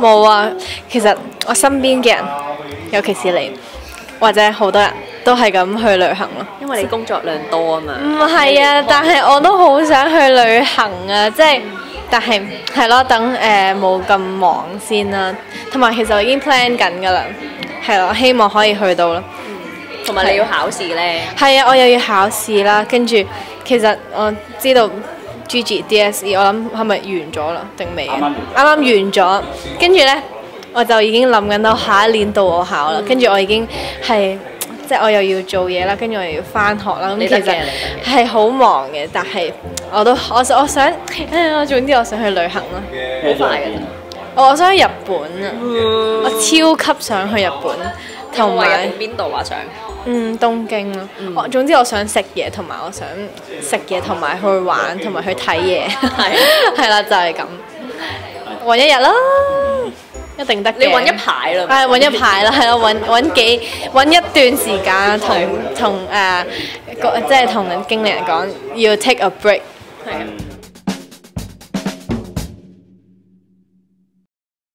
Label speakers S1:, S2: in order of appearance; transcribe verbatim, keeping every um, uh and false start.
S1: 冇啊，其實我身邊嘅人，尤其是你或者好多人都係咁去旅行咯。
S2: 因為你工作量多啊嘛。
S1: 唔係啊，但係我都好想去旅行啊，即係。但係係咯，等誒冇咁忙先啦。同埋其實我已經 plan 緊㗎啦，係咯，希望可以去到啦。
S2: 同埋你要考試咧。
S1: 係啊，我又要考試啦，跟住其實我知道 G G D S E 我諗係咪完咗啦？定未啊？啱啱完咗，跟住咧我就已經諗緊到下一年到我考啦，跟住我已經係。即係我又要做嘢啦，跟住我又要翻學啦，咁其實係好忙嘅，但係我都我我想，誒我總之我想去旅行啦，
S2: 好快㗎咋。
S1: 我我想去日本啊，我超級想去日本，同埋
S2: 邊度啊想？
S1: 嗯東京咯，我總之我想食嘢，同埋我想食嘢，同埋去玩，同埋去睇嘢，係係啦，就係咁，揾一日啦。一定得嘅。
S2: 你揾一排啦。
S1: 係揾一排啦，係咯，揾揾幾揾一段時間，同同誒個即係同經理人講要 take a break。
S2: 係啊。